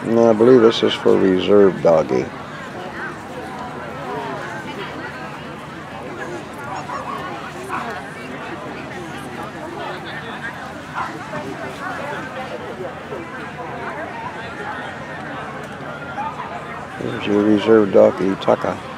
No, I believe this is for reserve doggy. There's your reserve doggy, Taka.